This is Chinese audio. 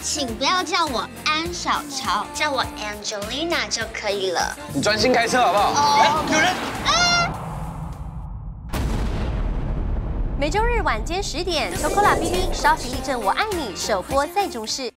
请不要叫我安小乔，叫我 Angelina 就可以了。 你专心开车好不好？ 哦， 有人。 每周日晚间10点，Chocola BB 稍息立正，我爱你，首播在中视。